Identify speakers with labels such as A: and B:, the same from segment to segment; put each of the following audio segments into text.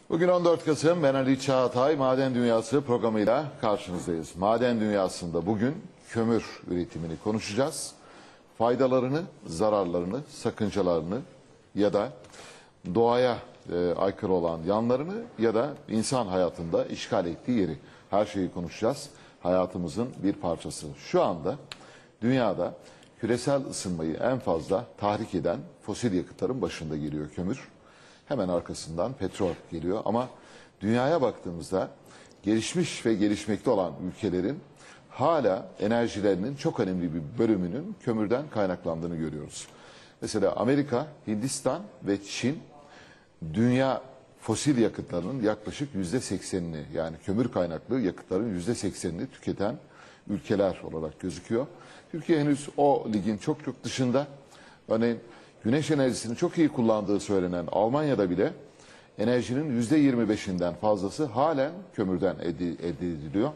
A: Bugün 14 Kasım, ben Ali Çağatay, Maden Dünyası programıyla karşınızdayız. Maden Dünyası'nda bugün kömür üretimini konuşacağız. Faydalarını, zararlarını, sakıncalarını ya da doğaya aykırı olan yanlarını ya da insan hayatında işgal ettiği yeri, her şeyi konuşacağız. Hayatımızın bir parçası. Şu anda dünyada küresel ısınmayı en fazla tahrik eden fosil yakıtların başında geliyor kömür. Hemen arkasından petrol geliyor ama dünyaya baktığımızda gelişmiş ve gelişmekte olan ülkelerin hala enerjilerinin çok önemli bir bölümünün kömürden kaynaklandığını görüyoruz. Mesela Amerika, Hindistan ve Çin dünya fosil yakıtlarının yaklaşık %80'ini, yani kömür kaynaklı yakıtların %80'ini tüketen ülkeler olarak gözüküyor. Türkiye henüz o ligin çok dışında. Örneğin güneş enerjisini çok iyi kullandığı söylenen Almanya'da bile enerjinin %25'inden fazlası halen kömürden elde ediliyor.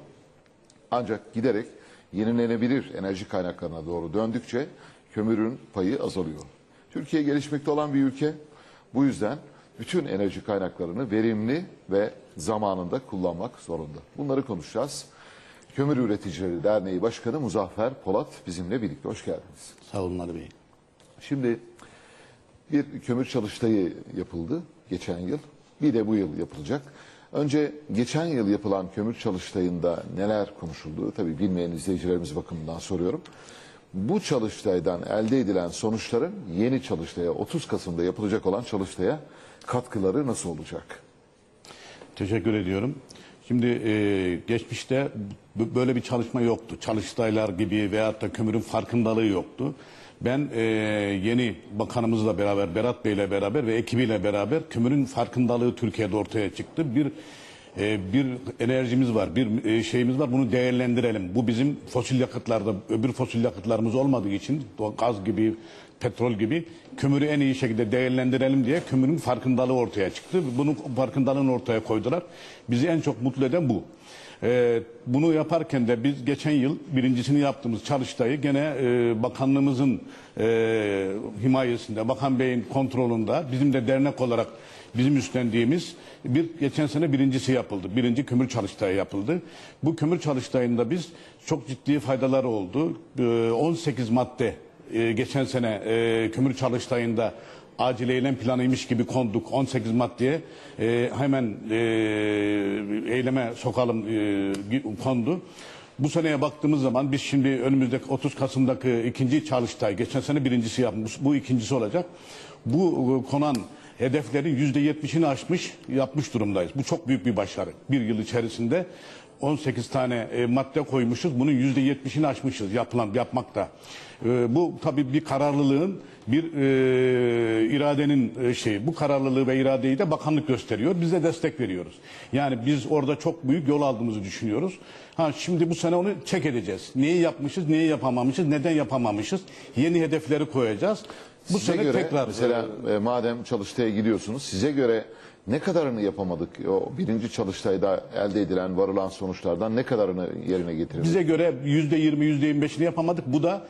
A: Ancak giderek yenilenebilir enerji kaynaklarına doğru döndükçe kömürün payı azalıyor. Türkiye gelişmekte olan bir ülke. Bu yüzden bütün enerji kaynaklarını verimli ve zamanında kullanmak zorunda. Bunları konuşacağız. Kömür Üreticileri Derneği Başkanı Muzaffer Polat bizimle birlikte. Hoş geldiniz.
B: Sağ olun Ali Bey.
A: Şimdi bir kömür çalıştayı yapıldı geçen yıl. Bir de bu yıl yapılacak. Önce geçen yıl yapılan kömür çalıştayında neler konuşuldu? Tabii bilmeyen izleyicilerimiz bakımından soruyorum. Bu çalıştaydan elde edilen sonuçların yeni çalıştaya, 30 Kasım'da yapılacak olan çalıştaya katkıları nasıl olacak?
B: Teşekkür ediyorum. Şimdi geçmişte böyle bir çalışma yoktu. Çalıştaylar gibi veyahut da kömürün farkındalığı yoktu. Ben yeni bakanımızla beraber, Berat Bey'le beraber ve ekibiyle beraber kömürün farkındalığı Türkiye'de ortaya çıktı. Bir enerjimiz var, bir şeyimiz var, bunu değerlendirelim. Bu bizim fosil yakıtlarda, öbür fosil yakıtlarımız olmadığı için gaz gibi, petrol gibi kömürü en iyi şekilde değerlendirelim diye kömürün farkındalığı ortaya çıktı. Bunun farkındalığını ortaya koydular. Bizi en çok mutlu eden bu. Bunu yaparken de biz geçen yıl birincisini yaptığımız çalıştayı gene bakanlığımızın himayesinde, Bakan Bey'in kontrolünde, bizim de dernek olarak bizim üstlendiğimiz geçen sene birincisi yapıldı. Birinci kömür çalıştayı yapıldı. Bu kömür çalıştayında biz çok ciddi faydaları oldu. 18 madde geçen sene kömür çalıştayında acil eylem planıymış gibi konduk 18 maddeye hemen eyleme sokalım kondu. Bu seneye baktığımız zaman biz şimdi önümüzdeki 30 Kasım'daki ikinci çalıştay, geçen sene birincisi yapmış, bu ikincisi olacak. Bu konan hedeflerin %70'ini yapmış durumdayız. Bu çok büyük bir başarı. Bir yıl içerisinde 18 tane madde koymuşuz. Bunun %70'ini aşmışız yapmakta. Bu tabii bir kararlılığın, bir iradenin şeyi. Bu kararlılığı ve iradeyi de bakanlık gösteriyor. Biz de destek veriyoruz. Yani biz orada çok büyük yol aldığımızı düşünüyoruz. Şimdi bu sene onu çek edeceğiz. Neyi yapmışız, neyi yapamamışız, neden yapamamışız? Yeni hedefleri koyacağız. Bu
A: Size
B: sene
A: göre,
B: tekrar
A: mesela madem çalıştaya gidiyorsunuz, size göre ne kadarını yapamadık? O birinci çalıştayda elde edilen, varılan sonuçlardan ne kadarını yerine getirebildik?
B: Bize göre %20, %25'ini yapamadık. Bu da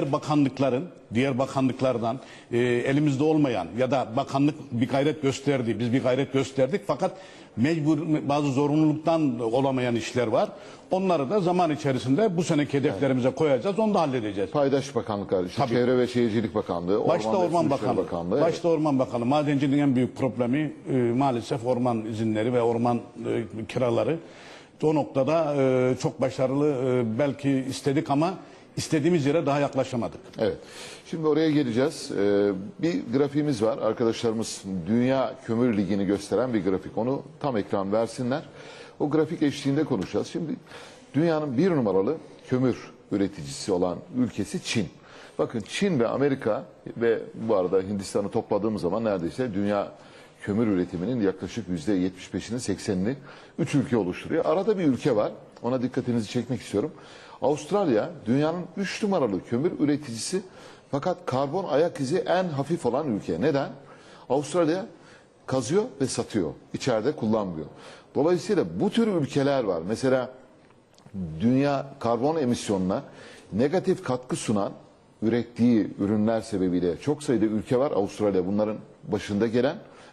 B: diğer bakanlıklardan elimizde olmayan ya da bakanlık bir gayret gösterdi. Biz bir gayret gösterdik fakat mecbur bazı zorunluluktan olamayan işler var. Onları da zaman içerisinde bu seneki hedeflerimize koyacağız. Onu da halledeceğiz.
A: Paydaş bakanlıklar, işte
B: Tabii.
A: Çevre ve Şehircilik Bakanlığı,
B: Başta Orman Bakanlığı. Başta Orman Bakanlığı. Madenciliğin en büyük problemi maalesef orman izinleri ve orman kiraları. O noktada çok başarılı belki istedik ama istediğimiz yere daha yaklaşamadık.
A: Evet. Şimdi oraya geleceğiz. Bir grafiğimiz var. Arkadaşlarımız Dünya Kömür Ligi'ni gösteren bir grafik. Onu tam ekran versinler. O grafik eşliğinde konuşacağız. Şimdi dünyanın bir numaralı kömür üreticisi olan ülkesi Çin. Bakın Çin ve Amerika ve bu arada Hindistan'ı topladığımız zaman neredeyse dünya kömür üretiminin yaklaşık %75'ini 80'ini 3 ülke oluşturuyor. Arada bir ülke var. Ona dikkatinizi çekmek istiyorum. Avustralya dünyanın 3 numaralı kömür üreticisi fakat karbon ayak izi en hafif olan ülke. Neden? Avustralya kazıyor ve satıyor. İçeride kullanmıyor. Dolayısıyla bu tür ülkeler var. Mesela dünya karbon emisyonuna negatif katkı sunan, ürettiği ürünler sebebiyle çok sayıda ülke var. Avustralya bunların başında gelen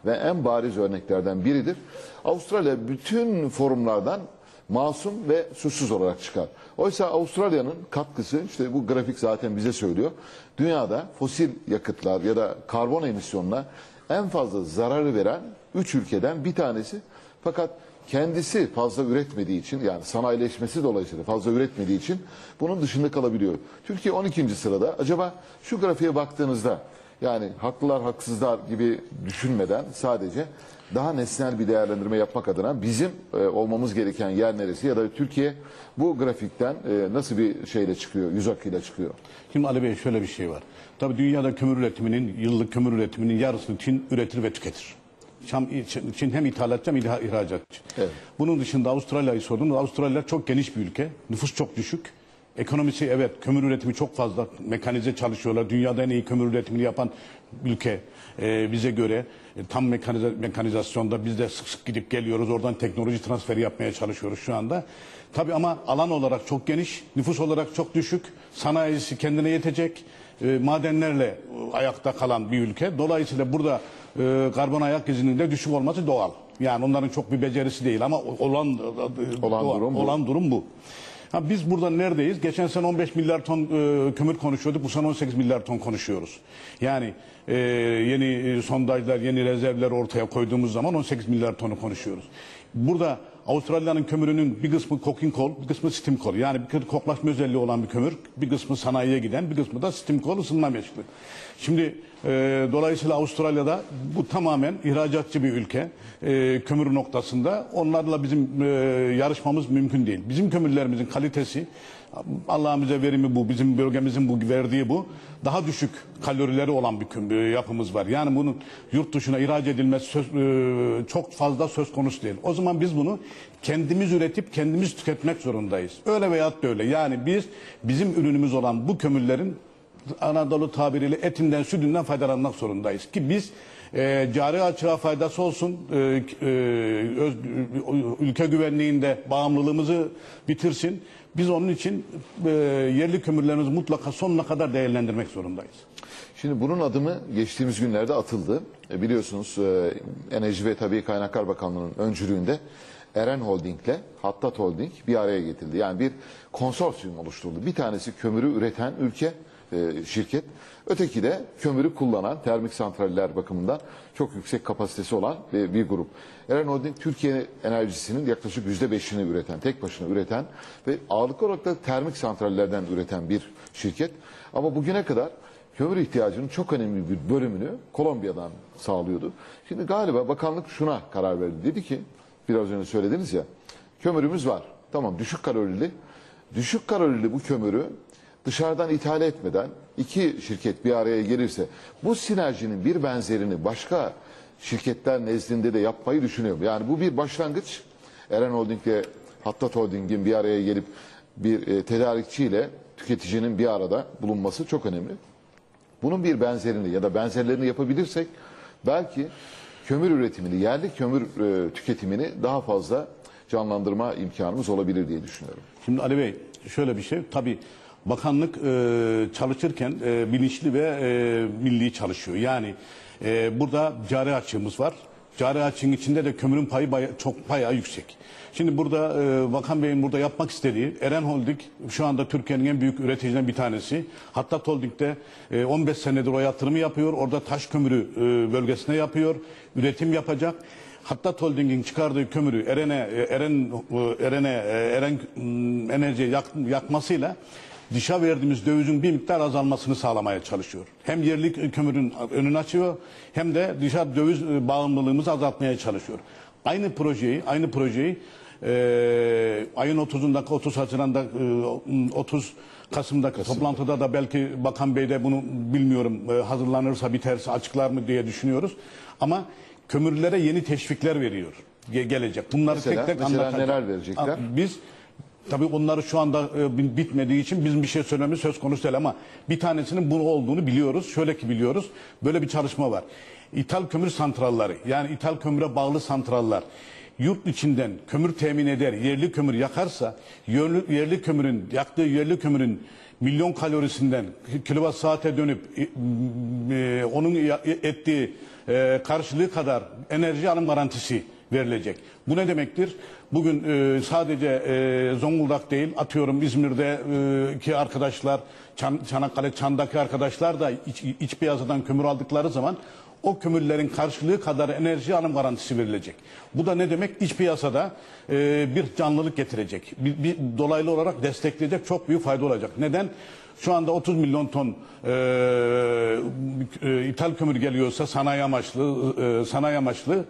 A: ve en bariz örneklerden biridir. Avustralya bütün forumlardan masum ve suçsuz olarak çıkar. Oysa Avustralya'nın katkısı, işte bu grafik zaten bize söylüyor. Dünyada fosil yakıtlar ya da karbon emisyonuna en fazla zararı veren 3 ülkeden bir tanesi. Fakat kendisi fazla üretmediği için, yani sanayileşmesi dolayısıyla fazla üretmediği için bunun dışında kalabiliyor. Türkiye 12. sırada. Acaba şu grafiğe baktığınızda, yani haklılar haksızlar gibi düşünmeden sadece daha nesnel bir değerlendirme yapmak adına bizim olmamız gereken yer neresi, ya da Türkiye bu grafikten nasıl bir şeyle çıkıyor, yüz akıyla çıkıyor?
B: Şimdi Ali Bey, şöyle bir şey var. Tabii dünyada kömür üretiminin, yıllık kömür üretiminin yarısını Çin üretir ve tüketir. Çin hem ithalatçı hem ihracatçı.
A: Evet.
B: Bunun dışında Avustralya'yı sordunuz. Avustralya çok geniş bir ülke. Nüfus çok düşük. Ekonomisi, evet, kömür üretimi çok fazla. Mekanize çalışıyorlar. Dünyada en iyi kömür üretimini yapan ülke bize göre. Tam mekanizasyonda biz de sık sık gidip geliyoruz. Oradan teknoloji transferi yapmaya çalışıyoruz şu anda. Tabii ama alan olarak çok geniş. Nüfus olarak çok düşük. Sanayisi kendine yetecek. Madenlerle ayakta kalan bir ülke. Dolayısıyla burada karbon ayak izinin de düşük olması doğal. Yani onların çok bir becerisi değil ama olan durum bu. Ha, biz burada neredeyiz? Geçen sene 15 milyar ton kömür konuşuyorduk. Bu sene 18 milyar ton konuşuyoruz. Yani yeni sondajlar, yeni rezervler ortaya koyduğumuz zaman 18 milyar tonu konuşuyoruz. Burada Avustralya'nın kömürünün bir kısmı coking coal, bir kısmı steam coal. Yani bir koklaşma özelliği olan bir kömür. Bir kısmı sanayiye giden, bir kısmı da steam coal, ısınma meşgul. Şimdi dolayısıyla Avustralya'da bu tamamen ihracatçı bir ülke. Kömür noktasında. Onlarla bizim yarışmamız mümkün değil. Bizim kömürlerimizin kalitesi, Allah'ın bize verimi bu, bizim bölgemizin bu verdiği bu. Daha düşük kalorileri olan bir yapımız var. Yani bunun yurt dışına ihraç edilmesi çok fazla söz konusu değil. O zaman biz bunu kendimiz üretip kendimiz tüketmek zorundayız. Öyle veyahut da öyle. Yani bizim ürünümüz olan bu kömürlerin, Anadolu tabiriyle, etinden, sütünden faydalanmak zorundayız. Ki biz cari açığa faydası olsun, ülke güvenliğinde bağımlılığımızı bitirsin. Biz onun için yerli kömürlerimizi mutlaka sonuna kadar değerlendirmek zorundayız.
A: Şimdi bunun adımı geçtiğimiz günlerde atıldı. Biliyorsunuz Enerji ve Tabii Kaynaklar Bakanlığı'nın öncülüğünde Eren Holding ile Hattat Holding bir araya getirildi. Yani bir konsorsiyum oluşturuldu. Bir tanesi kömürü üreten ülke, şirket. Öteki de kömürü kullanan, termik santraller bakımından çok yüksek kapasitesi olan bir grup. Eren Holding Türkiye enerjisinin yaklaşık %5'ini üreten, tek başına üreten ve ağırlıklı olarak da termik santrallerden üreten bir şirket. Ama bugüne kadar kömür ihtiyacının çok önemli bir bölümünü Kolombiya'dan sağlıyordu. Şimdi galiba bakanlık şuna karar verdi. Dedi ki, biraz önce söylediniz ya, kömürümüz var. Tamam, düşük kalorili. Düşük kalorili bu kömürü dışarıdan ithal etmeden iki şirket bir araya gelirse bu sinerjinin bir benzerini başka şirketler nezdinde de yapmayı düşünüyorum. Yani bu bir başlangıç. Eren Holding ile Hattat Holding'in bir araya gelip bir tedarikçiyle tüketicinin bir arada bulunması çok önemli. Bunun bir benzerini ya da benzerlerini yapabilirsek belki kömür üretimini, yerli kömür tüketimini daha fazla canlandırma imkanımız olabilir diye düşünüyorum.
B: Şimdi Ali Bey, şöyle bir şey. Tabii bakanlık çalışırken bilinçli ve milli çalışıyor. Yani burada cari açığımız var. Cari açığın içinde de kömürün payı bayağı yüksek. Şimdi burada Bakan Bey'in burada yapmak istediği, Eren Holding şu anda Türkiye'nin en büyük üreticilerinden bir tanesi. Hattat Holding'de 15 senedir o yatırımı yapıyor. Orada taş kömürü bölgesine yapıyor. Üretim yapacak. Hattat Holding'in çıkardığı kömürü Eren Enerji'ye yakmasıyla dışa verdiğimiz dövizin bir miktar azalmasını sağlamaya çalışıyor. Hem yerli kömürün önünü açıyor, hem de dışa döviz bağımlılığımızı azaltmaya çalışıyor. Aynı projeyi ayın 30'unda, 30 Haziran'da, 30 Kasım'daki toplantıda da belki Bakan Bey de bunu bilmiyorum hazırlanırsa, biterse açıklar mı diye düşünüyoruz. Ama kömürlere yeni teşvikler veriyor gelecek. Bunları
A: Mesela neler verecekler?
B: Biz tabii onları şu anda bitmediği için bizim bir şey söylememiz söz konusu değil, ama bir tanesinin bunu olduğunu biliyoruz. Şöyle ki biliyoruz. Böyle bir çalışma var. İthal kömür santralleri, yani ithal kömüre bağlı santraller yurt içinden kömür temin eder, yerli kömür yakarsa yaktığı yerli kömürün milyon kalorisinden kilowatt saate dönüp onun ettiği karşılığı kadar enerji alım garantisi verilecek. Bu ne demektir? Bugün sadece Zonguldak değil, atıyorum İzmir'deki arkadaşlar, Çanakkale, Çan'daki arkadaşlar da iç piyasadan kömür aldıkları zaman o kömürlerin karşılığı kadar enerji alım garantisi verilecek. Bu da ne demek? İç piyasada bir canlılık getirecek. Dolaylı olarak destekleyecek, çok büyük fayda olacak. Neden? Şu anda 30 milyon ton ithal kömür geliyorsa sanayi amaçlı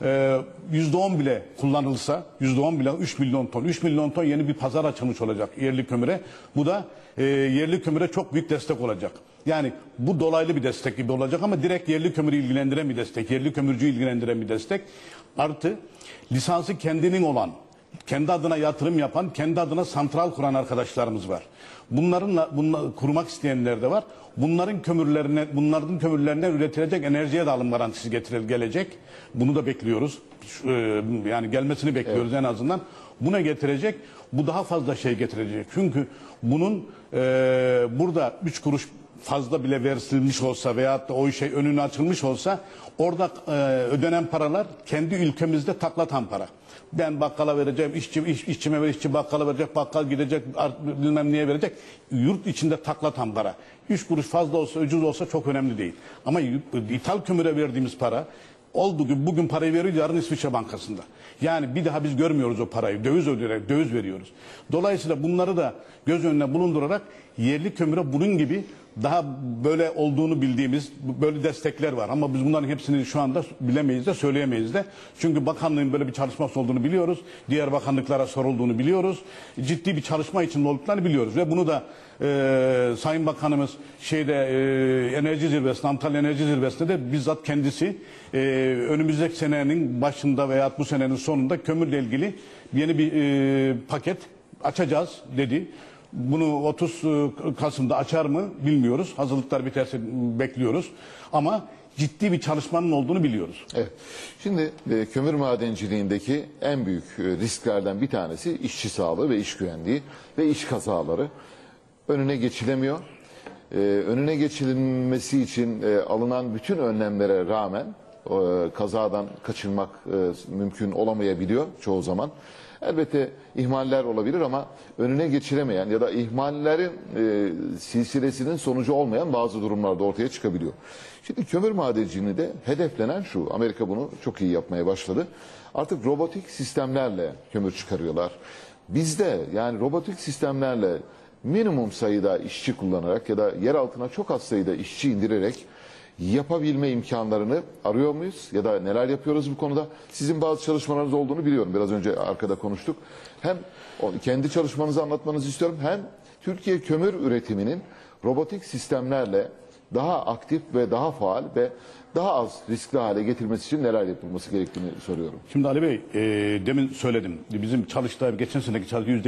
B: %10 bile kullanılsa, %10 bile 3 milyon ton. 3 milyon ton yeni bir pazar açılmış olacak yerli kömüre. Bu da yerli kömüre çok büyük destek olacak. Yani bu dolaylı bir destek gibi olacak ama direkt yerli kömürü ilgilendiren bir destek. Yerli kömürcüyü ilgilendiren bir destek. Artı lisansı kendinin olan, kendi adına yatırım yapan, kendi adına santral kuran arkadaşlarımız var. Bunları kurmak isteyenler de var. Bunların kömürlerine üretilecek enerjiye de alım garantisi gelecek. Bunu da bekliyoruz. Yani gelmesini bekliyoruz, evet. En azından. Buna getirecek. Bu daha fazla şey getirecek. Çünkü bunun burada 3 kuruş fazla bile verilmiş olsa veyahut da o şey önünü açılmış olsa orada ödenen paralar kendi ülkemizde taklatan para. Ben bakkala vereceğim, işçime ver, işçi bakkala verecek, bakkal gidecek, bilmem niye verecek. Yurt içinde taklatan para. 3 kuruş fazla olsa, ucuz olsa çok önemli değil. Ama ithal kömüre verdiğimiz para olduğu gibi bugün parayı veriyor, yarın İsviçre Bankası'nda. Yani bir daha biz görmüyoruz o parayı. Döviz ödeyerek, döviz veriyoruz. Dolayısıyla bunları da göz önüne bulundurarak yerli kömüre bunun gibi daha böyle olduğunu bildiğimiz böyle destekler var. Ama biz bunların hepsini şu anda bilemeyiz de söyleyemeyiz de. Çünkü bakanlığın böyle bir çalışması olduğunu biliyoruz. Diğer bakanlıklara sorulduğunu biliyoruz. Ciddi bir çalışma içinde olduklarını biliyoruz. Ve bunu da Sayın Bakanımız Enerji Zirvesi'nde, Antalya Enerji Zirvesi'nde de bizzat kendisi önümüzdeki senenin başında veya bu senenin sonunda kömürle ilgili yeni bir paket açacağız dedi. Bunu 30 Kasım'da açar mı bilmiyoruz. Hazırlıklar biterse bekliyoruz. Ama ciddi bir çalışmanın olduğunu biliyoruz.
A: Evet. Şimdi kömür madenciliğindeki en büyük risklerden bir tanesi işçi sağlığı ve iş güvenliği ve iş kazaları. Önüne geçilemiyor. Önüne geçirilmesi için alınan bütün önlemlere rağmen kazadan kaçınmak mümkün olamayabiliyor çoğu zaman. Elbette ihmaller olabilir ama önüne geçilemeyen ya da ihmallerin silsilesinin sonucu olmayan bazı durumlarda ortaya çıkabiliyor. Şimdi kömür madenciliğinde de hedeflenen şu, Amerika bunu çok iyi yapmaya başladı. Artık robotik sistemlerle kömür çıkarıyorlar. Bizde yani robotik sistemlerle minimum sayıda işçi kullanarak ya da yer altına çok az sayıda işçi indirerek yapabilme imkanlarını arıyor muyuz? Ya da neler yapıyoruz bu konuda? Sizin bazı çalışmalarınız olduğunu biliyorum. Biraz önce arkada konuştuk. Hem kendi çalışmanızı anlatmanızı istiyorum. Hem Türkiye kömür üretiminin robotik sistemlerle daha aktif ve daha faal ve daha az riskli hale getirmesi için neler yapılması gerektiğini soruyorum.
B: Şimdi Ali Bey, demin söyledim. Bizim Çalıştay geçen seneki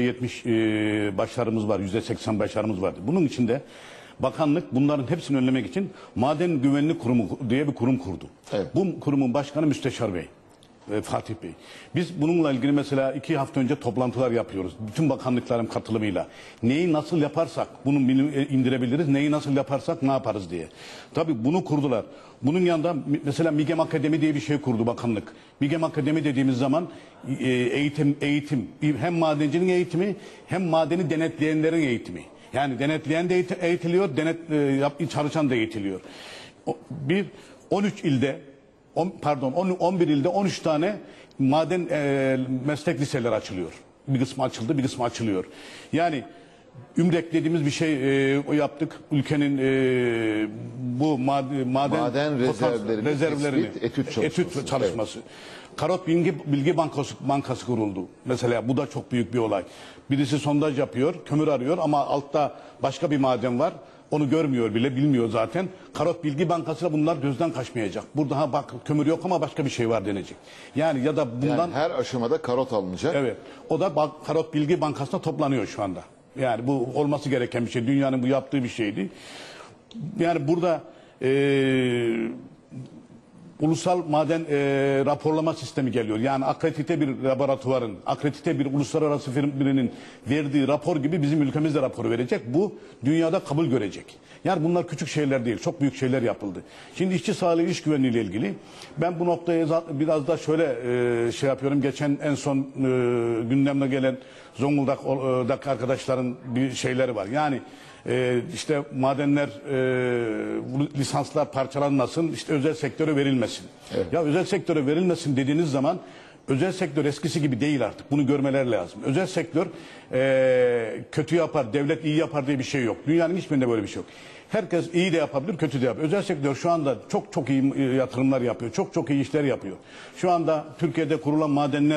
B: %70 başarımız var, %80 başarımız vardı. Bunun içinde bakanlık bunların hepsini önlemek için Maden Güvenlik Kurumu diye bir kurum kurdu. Evet. Bu kurumun başkanı Müsteşar Bey, Fatih Bey. Biz bununla ilgili mesela 2 hafta önce toplantılar yapıyoruz. Bütün bakanlıkların katılımıyla. Neyi nasıl yaparsak bunu indirebiliriz, neyi nasıl yaparsak ne yaparız diye. Tabii bunu kurdular. Bunun yanında mesela MİGEM Akademi diye bir şey kurdu bakanlık. MİGEM Akademi dediğimiz zaman eğitim hem madencinin eğitimi hem madeni denetleyenlerin eğitimi. Yani denetleyen de eğitiliyor, çalışan da eğitiliyor. 11 ilde 13 tane maden meslek liseleri açılıyor. Bir kısmı açıldı, bir kısmı açılıyor. Yani Ümrek dediğimiz bir şey yaptık. Ülkenin maden rezervlerini etüt çalışması. Evet. Karot Bilgi Bankası kuruldu. Mesela bu da çok büyük bir olay. Birisi sondaj yapıyor, kömür arıyor ama altta başka bir maden var. Onu görmüyor bile, bilmiyor zaten. Karot Bilgi Bankası'na bunlar gözden kaçmayacak. Burada bak kömür yok ama başka bir şey var denecek. Yani ya da bundan...
A: Yani her aşamada karot alınacak.
B: Evet. O da Karot Bilgi Bankası'na toplanıyor şu anda. Yani bu olması gereken bir şey. Dünyanın bu yaptığı bir şeydi. Yani burada ulusal maden raporlama sistemi geliyor. Yani akredite bir laboratuvarın, akredite bir uluslararası firmanın verdiği rapor gibi bizim ülkemiz de rapor verecek. Bu dünyada kabul görecek. Yani bunlar küçük şeyler değil, çok büyük şeyler yapıldı. Şimdi işçi sağlığı, iş güvenliği ile ilgili ben bu noktaya biraz da şöyle şey yapıyorum. Geçen en son gündemde gelen Zonguldak'taki arkadaşların bir şeyleri var. Yani işte madenler, bu lisanslar parçalanmasın, işte özel sektöre verilmesin. Evet. Ya özel sektöre verilmesin dediğiniz zaman özel sektör eskisi gibi değil artık. Bunu görmeler lazım. Özel sektör kötü yapar, devlet iyi yapar diye bir şey yok. Dünyanın hiçbirinde böyle bir şey yok. Herkes iyi de yapabilir, kötü de yapabilir. Özel sektör şu anda çok iyi yatırımlar yapıyor. Çok iyi işler yapıyor. Şu anda Türkiye'de kurulan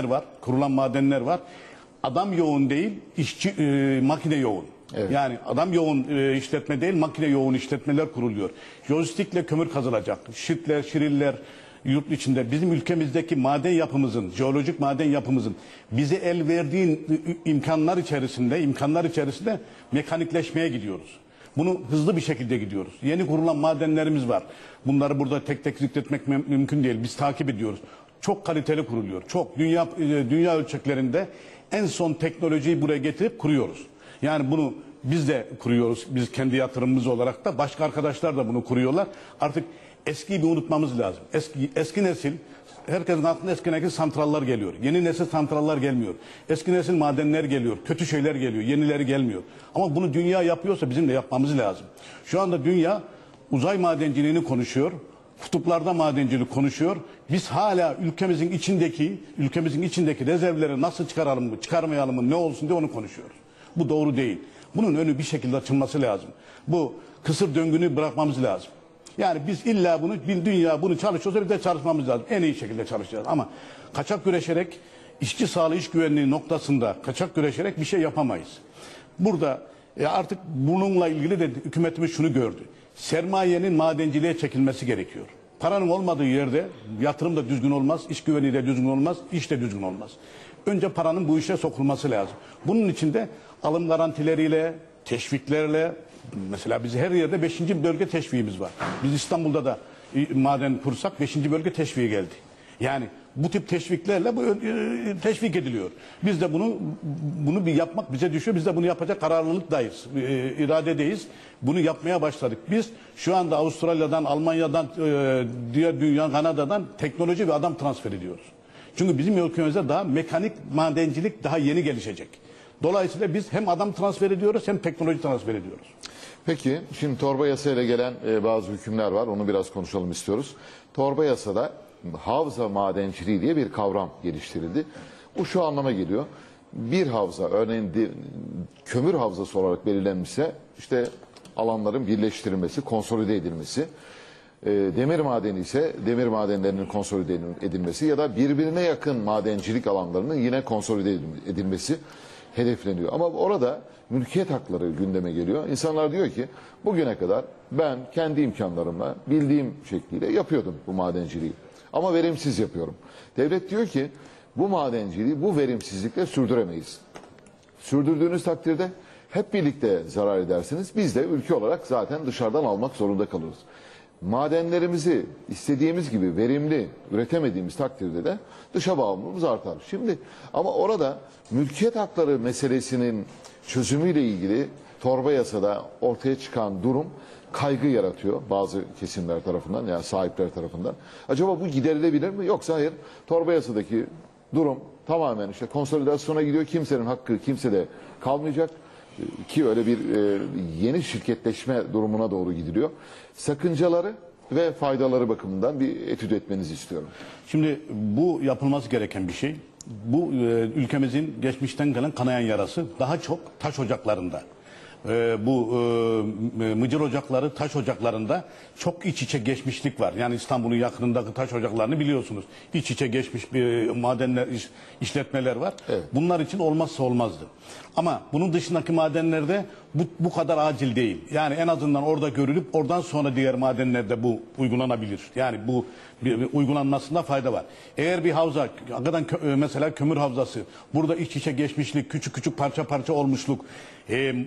B: madenler var. Adam yoğun değil, makine yoğun. Evet. Yani adam yoğun işletme değil, makine yoğun işletmeler kuruluyor. Lojistikle kömür kazılacak. Şiriller yurt içinde. Bizim ülkemizdeki maden yapımızın, jeolojik maden yapımızın bize el verdiği imkanlar içerisinde mekanikleşmeye gidiyoruz. Bunu hızlı bir şekilde gidiyoruz. Yeni kurulan madenlerimiz var. Bunları burada tek tek zikretmek mümkün değil. Biz takip ediyoruz. Çok kaliteli kuruluyor. Çok dünya ölçeklerinde en son teknolojiyi buraya getirip kuruyoruz. Yani bunu biz de kuruyoruz. Biz kendi yatırımımız olarak da, başka arkadaşlar da bunu kuruyorlar. Artık eskiyi bir unutmamız lazım. Eski nesil, herkesin aklına eski nesil santrallar geliyor. Yeni nesil santrallar gelmiyor. Eski nesil madenler geliyor. Kötü şeyler geliyor. Yenileri gelmiyor. Ama bunu dünya yapıyorsa bizim de yapmamız lazım. Şu anda dünya uzay madenciliğini konuşuyor. Kutuplarda madencilik konuşuyor. Biz hala ülkemizin içindeki rezervleri nasıl çıkaralım mı, çıkarmayalım mı, ne olsun diye onu konuşuyoruz. Bu doğru değil. Bunun önü bir şekilde açılması lazım. Bu kısır döngünü bırakmamız lazım. Yani biz illa dünya bunu çalışıyorsa biz de çalışmamız lazım. En iyi şekilde çalışacağız. Ama kaçak güreşerek, işçi sağlığı, iş güvenliği noktasında kaçak güreşerek bir şey yapamayız. Burada artık bununla ilgili de hükümetimiz şunu gördü. Sermayenin madenciliğe çekilmesi gerekiyor. Paranın olmadığı yerde yatırım da düzgün olmaz, iş güvenliği de düzgün olmaz, iş de düzgün olmaz. Önce paranın bu işe sokulması lazım. Bunun için de alım garantileriyle, teşviklerle, mesela biz her yerde 5. bölge teşviğimiz var. Biz İstanbul'da da maden kursak 5. bölge teşviği geldi. Yani bu tip teşviklerle bu teşvik ediliyor. Biz de bunu bir yapmak bize düşüyor. Biz de bunu yapacak kararlılıktayız, iradedeyiz. Bunu yapmaya başladık. Biz şu anda Avustralya'dan, Almanya'dan, diğer dünya, Kanada'dan teknoloji ve adam transfer ediyoruz. Çünkü bizim ülkemizde daha mekanik madencilik daha yeni gelişecek. Dolayısıyla biz hem adam transfer ediyoruz hem teknoloji transfer ediyoruz.
A: Peki şimdi torba yasayla gelen bazı hükümler var. Onu biraz konuşalım istiyoruz. Torba yasada havza madenciliği diye bir kavram geliştirildi. Bu şu anlama geliyor. Bir havza, örneğin kömür havzası olarak belirlenmişse işte alanların birleştirilmesi, konsolide edilmesi. Demir madeni ise demir madenlerinin konsolide edilmesi ya da birbirine yakın madencilik alanlarının yine konsolide edilmesi hedefleniyor. Ama orada mülkiyet hakları gündeme geliyor. İnsanlar diyor ki bugüne kadar ben kendi imkanlarımla bildiğim şekliyle yapıyordum bu madenciliği. Ama verimsiz yapıyorum. Devlet diyor ki bu madenciliği bu verimsizlikle sürdüremeyiz. Sürdürdüğünüz takdirde hep birlikte zarar edersiniz. Biz de ülke olarak zaten dışarıdan almak zorunda kalırız. Madenlerimizi istediğimiz gibi verimli üretemediğimiz takdirde de dışa bağımlılığımız artar. Şimdi ama orada mülkiyet hakları meselesinin çözümüyle ilgili torba yasada ortaya çıkan durum kaygı yaratıyor bazı kesimler tarafından, yani sahipler tarafından. Acaba bu giderilebilir mi? Yoksa hayır, torba yasadaki durum tamamen işte konsolidasyona gidiyor. Kimsenin hakkı kimsede kalmayacak. Ki öyle bir yeni şirketleşme durumuna doğru gidiliyor. Sakıncaları ve faydaları bakımından bir etüt etmenizi istiyorum.
B: Şimdi bu yapılması gereken bir şey. Bu ülkemizin geçmişten gelen kanayan yarası daha çok taş ocaklarında. Bu mıcır ocakları, taş ocaklarında çok iç içe geçmişlik var. Yani İstanbul'un yakınındaki taş ocaklarını biliyorsunuz. İç içe geçmiş bir madenler, işletmeler var. Evet. Bunlar için olmazsa olmazdı. Ama bunun dışındaki madenlerde bu kadar acil değil. Yani en azından orada görülüp oradan sonra diğer madenlerde bu uygulanabilir. Yani bu uygulanmasında fayda var. Eğer bir havza, hakikaten mesela kömür havzası, burada iç içe geçmişlik, küçük küçük parça parça olmuşluk, rezerv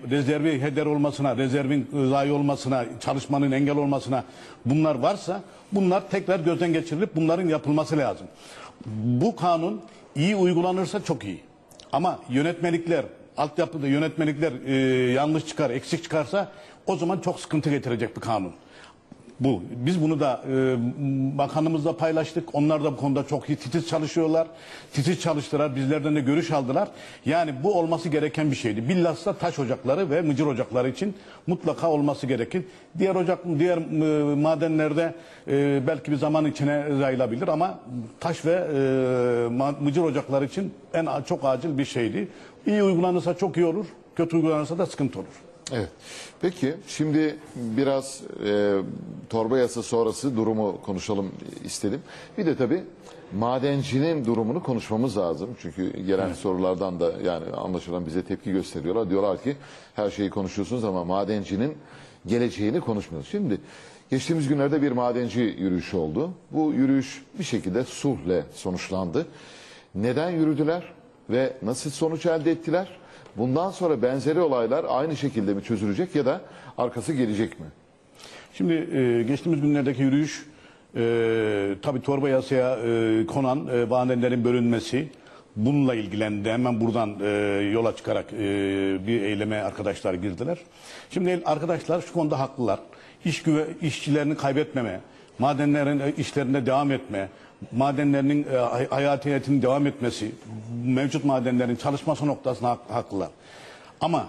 B: rezervi heder olmasına, rezervin zayi olmasına, çalışmanın engel olmasına bunlar varsa bunlar tekrar gözden geçirilip bunların yapılması lazım. Bu kanun iyi uygulanırsa çok iyi. Ama yönetmelikler, altyapıda yönetmelikler yanlış çıkar, eksik çıkarsa o zaman çok sıkıntı getirecek bir kanun. Bu. Biz bunu da bakanımızla paylaştık. Onlar da bu konuda çok iyi titiz çalışıyorlar. Titiz çalıştılar. Bizlerden de görüş aldılar. Yani bu olması gereken bir şeydi. Bilhassa taş ocakları ve mıcır ocakları için mutlaka olması gerekir. Diğer madenlerde belki bir zaman içine yayılabilir ama taş ve mıcır ocakları için çok acil bir şeydi. İyi uygulanırsa çok iyi olur. Kötü uygulanırsa da sıkıntı olur.
A: Evet. Peki şimdi biraz torba yasa sonrası durumu konuşalım istedim. Bir de tabii madencinin durumunu konuşmamız lazım. Çünkü gelen sorulardan da yani anlaşılan bize tepki gösteriyorlar. Diyorlar ki her şeyi konuşuyorsunuz ama madencinin geleceğini konuşmuyorsunuz. Şimdi geçtiğimiz günlerde bir madenci yürüyüşü oldu. Bu yürüyüş bir şekilde sulhle sonuçlandı. Neden yürüdüler ve nasıl sonuç elde ettiler? Bundan sonra benzeri olaylar aynı şekilde mi çözülecek ya da arkası gelecek mi?
B: Şimdi geçtiğimiz günlerdeki yürüyüş tabii torba yasaya konan madenlerin bölünmesi bununla ilgilendi. Hemen buradan yola çıkarak bir eyleme arkadaşlar girdiler. Şimdi arkadaşlar şu konuda haklılar. İşçilerini kaybetmeme, madenlerin işlerinde devam etme, madenlerinin hayatiyetinin devam etmesi, mevcut madenlerin çalışması noktasına haklılar. Ama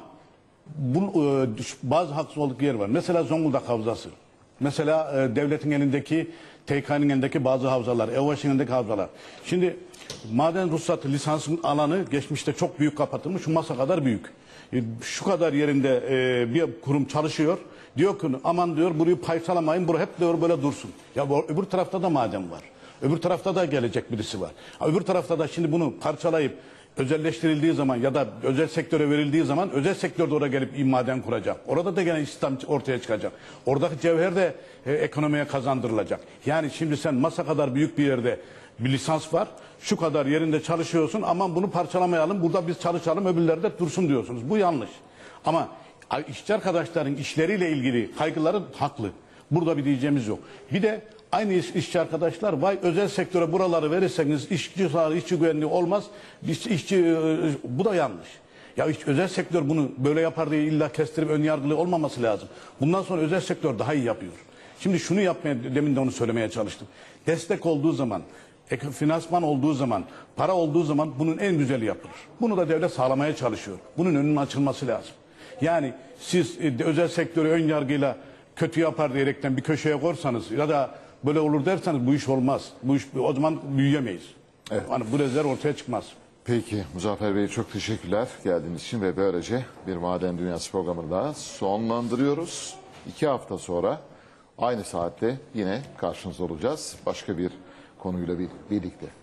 B: bazı haksız oldukları yer var. Mesela Zonguldak Havzası. Mesela devletin elindeki, TK'nın elindeki bazı havzalar, EOH'ın elindeki havzalar. Şimdi maden ruhsatı lisansın alanı geçmişte çok büyük kapatılmış, şu masa kadar büyük. Şu kadar yerinde bir kurum çalışıyor. Diyor ki aman diyor burayı paysalamayın, burası hep diyor böyle dursun. Ya öbür tarafta da maden var. Öbür tarafta da gelecek birisi var. Öbür tarafta da şimdi bunu parçalayıp özelleştirildiği zaman ya da özel sektöre verildiği zaman özel sektör de oraya gelip maden kuracak. Orada da gene istihdam ortaya çıkacak. Oradaki cevher de ekonomiye kazandırılacak. Yani şimdi sen masa kadar büyük bir yerde bir lisans var. Şu kadar yerinde çalışıyorsun. Aman bunu parçalamayalım. Burada biz çalışalım. Öbürleri de dursun diyorsunuz. Bu yanlış. Ama işçi arkadaşların işleriyle ilgili kaygıları haklı. Burada bir diyeceğimiz yok. Bir de aynı işçi arkadaşlar vay özel sektöre buraları verirseniz işçi sağlığı, işçi güvenliği olmaz. Bu da yanlış. Ya özel sektör bunu böyle yapar diye illa kestirip ön yargılı olmaması lazım. Bundan sonra özel sektör daha iyi yapıyor. Şimdi şunu yapmaya demin de onu söylemeye çalıştım. Destek olduğu zaman, finansman olduğu zaman, para olduğu zaman bunun en güzeli yapılır. Bunu da devlet sağlamaya çalışıyor. Bunun önünün açılması lazım. Yani siz özel sektörü ön yargıyla kötü yapar diyerekten bir köşeye korsanız ya da böyle olur derseniz bu iş olmaz. Bu iş o zaman büyüyemeyiz. Evet. Hani bu rezerv ortaya çıkmaz.
A: Peki Muzaffer Bey çok teşekkürler geldiğiniz için ve böylece bir Maden Dünyası programını daha sonlandırıyoruz. 2 hafta sonra aynı saatte yine karşınızda olacağız. Başka bir konuyla birlikte.